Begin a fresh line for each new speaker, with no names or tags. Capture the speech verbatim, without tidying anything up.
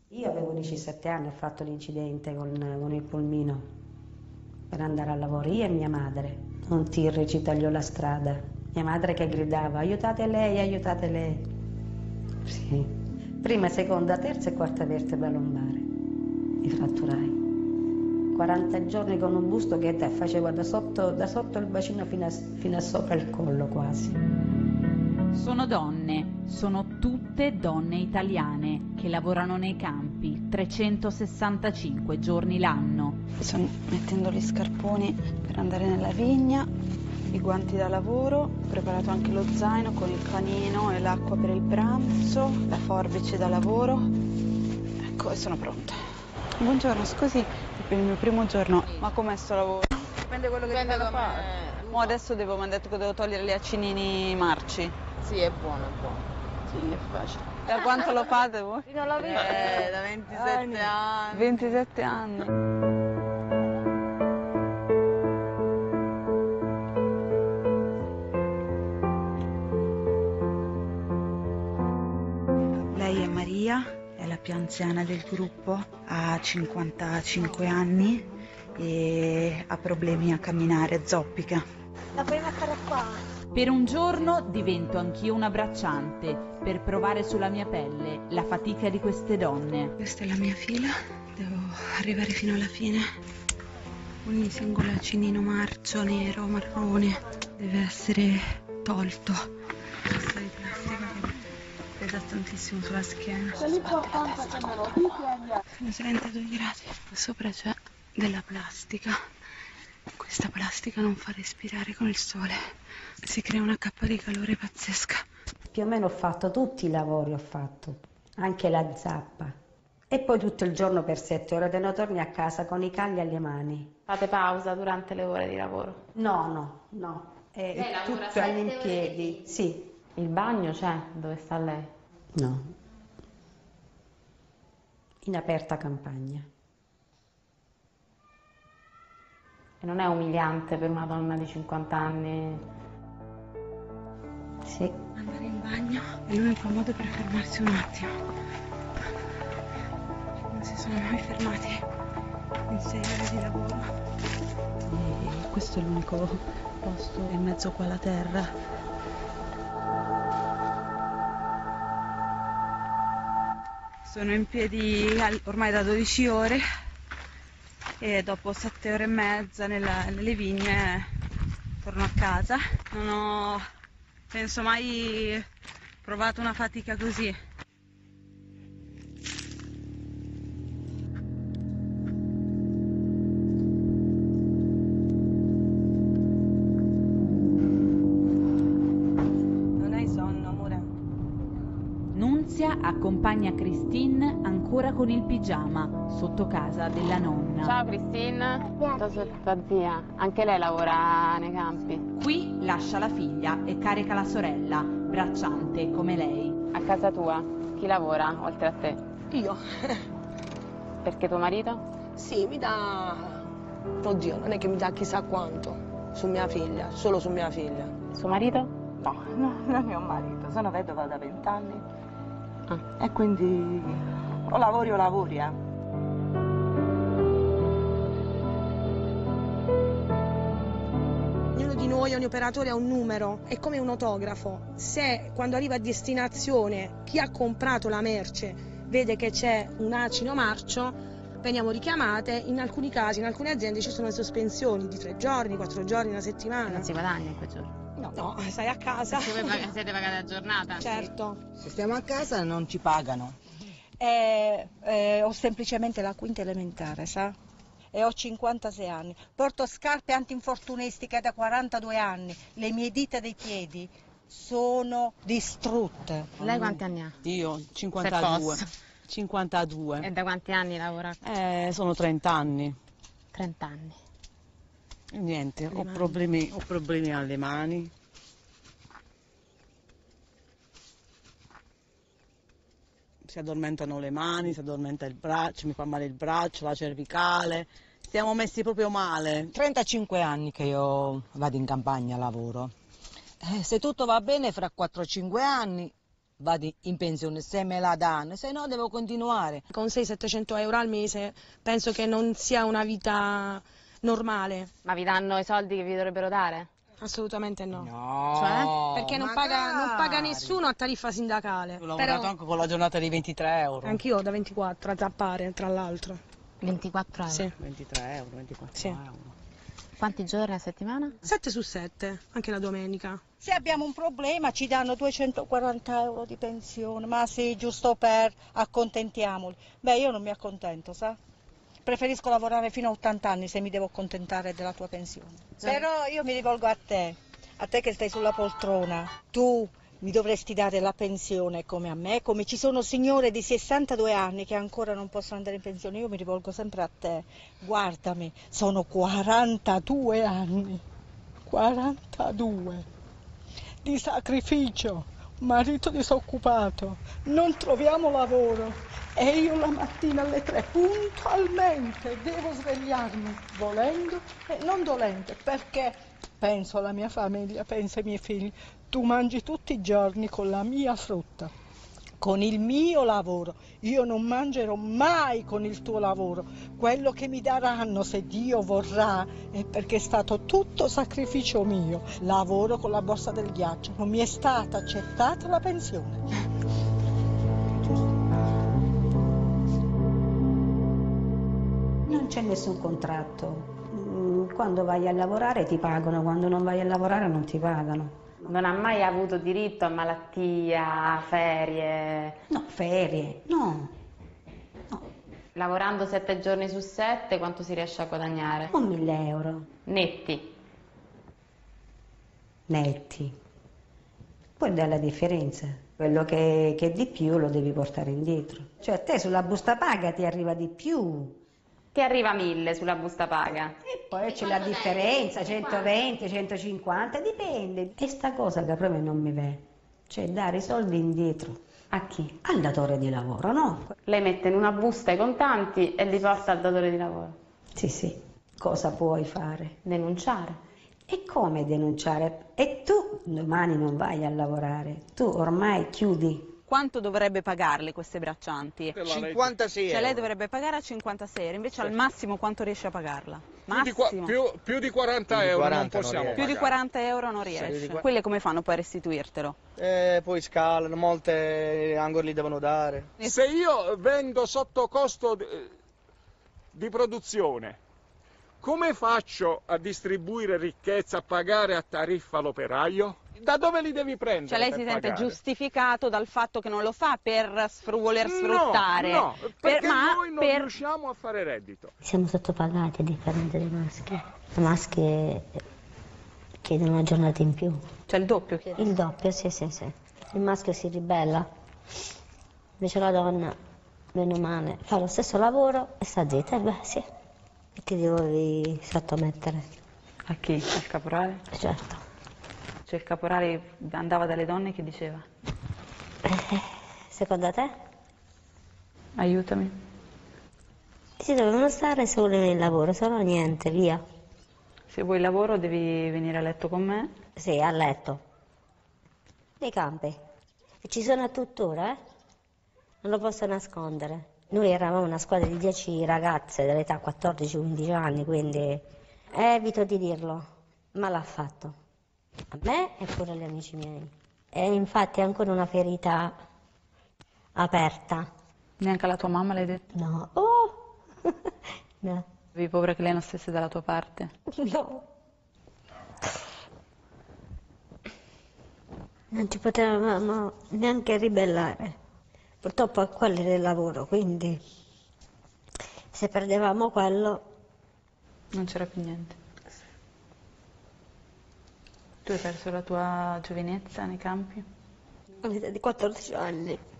Io avevo diciassette anni, ho fatto l'incidente con, con il pulmino per andare al lavoro, io e mia madre. Un tir ci tagliò la strada. Mia madre che gridava, aiutate lei, aiutate lei. Sì. Prima, seconda, terza e quarta vertebra lombare. Mi fratturai. quaranta giorni con un busto che facevo da sotto, da sotto il bacino fino a, fino a sopra il collo quasi.
Sono donne, sono tutte donne italiane che lavorano nei campi trecentosessantacinque giorni l'anno.
Sto mettendo gli scarponi per andare nella vigna, i guanti da lavoro, ho preparato anche lo zaino con il panino e l'acqua per il pranzo, la forbice da lavoro. Ecco, e sono pronta. Buongiorno, scusi per il mio primo giorno, ma com'è sto lavoro? Dipende quello che
Dipende
devo fare. Mo adesso devo, mi hanno detto che devo togliere gli acinini marci.
Sì, è buono, è buono.
Sì, è facile. Da quanto lo fate voi?
Fino alla vita. Eh, da ventisette anni.
ventisette anni. Lei è Maria, è la più anziana del gruppo, ha cinquantacinque anni e ha problemi a camminare, zoppica.
La puoi mettere qua?
Per un giorno divento anch'io una bracciante per provare sulla mia pelle la fatica di queste donne.
Questa è la mia fila, devo arrivare fino alla fine. Ogni singolo acinino marcio, nero, marrone deve essere tolto. Questa di plastica che pesa tantissimo sulla schiena. Sono trentadue gradi. Sopra c'è della plastica. Questa plastica non fa respirare con il sole. Si crea una cappa di calore pazzesca.
Più o meno ho fatto tutti i lavori, ho fatto, anche la zappa. E poi tutto il giorno per sette ore, te ne torni a casa con i calli alle mani.
Fate pausa durante le ore di lavoro?
No, no, no. È
Lei lavora
tutto
sette
in
ore
piedi, sì.
Il bagno c'è? Dove sta lei?
No. In aperta campagna.
E non è umiliante per una donna di cinquanta anni?
Sì.
Andare in bagno è l'unico modo per fermarsi un attimo. Non si sono mai fermati in sei ore di lavoro. E questo è l'unico posto in mezzo qua alla terra. Sono in piedi ormai da dodici ore e dopo sette ore e mezza nella, nelle vigne torno a casa. Non ho, penso, mai provato una fatica così. Non hai sonno, amore?
Nunzia accompagna Christine ancora con il pigiama sotto casa della nonna.
Ciao Christine, sono tua zia. Anche lei lavora nei campi?
Qui lascia la figlia e carica la sorella, bracciante come lei.
A casa tua chi lavora oltre a te?
Io.
Perché tuo marito?
Sì, mi dà... Oddio, non è che mi dà chissà quanto su mia figlia, solo su mia figlia.
Suo marito?
No, no, non è un marito, sono vedova da vent'anni
Ah.
e quindi o lavori o lavori, eh.
Ognuno di noi, ogni operatore ha un numero, è come un autografo. Se quando arriva a destinazione chi ha comprato la merce vede che c'è un acino marcio, veniamo richiamate. In alcuni casi, in alcune aziende ci sono le sospensioni di tre giorni, quattro giorni, una settimana.
Non si guadagna in quei giorni?
No, no, stai a casa.
Perché voi pag- siete pagati a giornata?
Certo.
Se stiamo a casa non ci pagano.
Eh, eh, ho semplicemente la quinta elementare, sa? E ho cinquantasei anni. Porto scarpe antinfortunistiche da quarantadue anni. Le mie dita dei piedi sono distrutte.
Lei quanti anni ha?
Io cinquantadue.
Se
cinquantadue.
E da quanti anni lavora?
Eh, sono trenta anni.
trenta anni.
E niente, ho problemi, ho problemi alle mani. Si addormentano le mani, si addormenta il braccio, mi fa male il braccio, la cervicale. Stiamo messi proprio male.
trentacinque anni che io vado in campagna, lavoro. Eh, se tutto va bene, fra quattro cinque anni vado in pensione se me la danno, se no devo continuare.
Con seicento settecento euro al mese penso che non sia una vita normale.
Ma vi danno i soldi che vi dovrebbero dare?
Assolutamente no.
No,
Cioè? Perché non paga, non paga nessuno a tariffa sindacale.
Ho lavorato
Però
anche con la giornata di ventitré euro.
anch'io da ventiquattro a zappare, tra l'altro.
ventiquattro euro?
Sì.
ventitré euro, ventiquattro
Sì.
euro.
Quanti giorni a settimana?
sette su sette, anche la domenica.
Se abbiamo un problema ci danno duecentoquaranta euro di pensione, ma sì, giusto per accontentiamoli. Beh, io non mi accontento, sa? Preferisco lavorare fino a ottanta anni se mi devo accontentare della tua pensione. Però io mi rivolgo a te, a te che stai sulla poltrona. Tu mi dovresti dare la pensione come a me, come ci sono signore di sessantadue anni che ancora non possono andare in pensione. Io mi rivolgo sempre a te. Guardami, sono quarantadue anni. quarantadue. Di sacrificio, marito disoccupato, non troviamo lavoro. E io la mattina alle tre puntualmente devo svegliarmi, volendo e non dolente, perché penso alla mia famiglia, penso ai miei figli. Tu mangi tutti i giorni con la mia frutta, con il mio lavoro. Io non mangerò mai con il tuo lavoro. Quello che mi daranno, se Dio vorrà, è perché è stato tutto sacrificio mio. Lavoro con la borsa del ghiaccio, non mi è stata accettata la pensione.
Non c'è nessun contratto. Mm, Quando vai a lavorare ti pagano, quando non vai a lavorare non ti pagano.
Non ha mai avuto diritto a malattia, a ferie?
No, ferie, no. No,
Lavorando sette giorni su sette, quanto si riesce a guadagnare?
un mille euro
Netti.
netti. Poi dai la differenza. Quello che, che di più lo devi portare indietro. Cioè a te sulla busta paga ti arriva di più.
Che arriva a mille sulla busta paga.
E poi c'è la differenza, centoventi, centocinquanta, dipende. E sta cosa che proprio non mi va. Cioè dare i soldi indietro.
A chi?
Al datore di lavoro, no?
Lei mette in una busta i contanti e li porta al datore di lavoro.
Sì, sì. Cosa puoi fare?
Denunciare.
E come denunciare? E tu domani non vai a lavorare. Tu ormai chiudi.
Quanto dovrebbe pagarle queste braccianti?
cinquantasei
Cioè lei
euro.
dovrebbe pagare a cinquantasei euro, invece al massimo quanto riesce a pagarla?
Più di, qua-
Massimo.
più, più di quaranta
Più di
euro
quaranta
non
non
possiamo
riesco.
Più di
pagare.
quaranta euro non riesce.
di qua-
Quelle come fanno poi a restituirtelo?
Eh, poi scalano, molte ancora li devono dare.
Se io vendo sotto costo di, di produzione, come faccio a distribuire ricchezza, a pagare a tariffa l'operaio? Da dove li devi prendere?
Cioè lei
per
si sente
pagare?
giustificato dal fatto che non lo fa per sfru- voler
No,
sfruttare,
no,
per-
perché
ma
noi non
per...
riusciamo a fare reddito.
Siamo sottopagati a differenza dei maschi. I maschi chiedono una giornata in più.
Cioè il doppio?
Il doppio, sì, sì, sì. Il maschio si ribella. Invece la donna, meno male, fa lo stesso lavoro e sta zitta. E beh, sì. E ti devi sottomettere.
A chi? Al caporale?
Certo.
Cioè il caporale andava dalle donne e che diceva?
Eh, secondo te?
Aiutami.
Si dovevano stare solo nel lavoro, se no niente, via.
Se vuoi lavoro devi venire a letto con me.
Sì, a letto. Nei campi. E ci sono tuttora, eh? Non lo posso nascondere. Noi eravamo una squadra di dieci ragazze dell'età quattordici quindici anni, quindi evito di dirlo, ma l'ha fatto. A me e pure agli amici miei. E infatti è ancora una ferita aperta.
Neanche alla tua mamma l'hai detto?
No. Oh! No.
Avevi paura che lei non stesse dalla tua parte?
No. Non ci potevamo neanche ribellare. Purtroppo quello era il lavoro, quindi se perdevamo quello...
Non c'era più niente. Tu hai perso la tua giovinezza nei campi?
All'età di quattordici anni.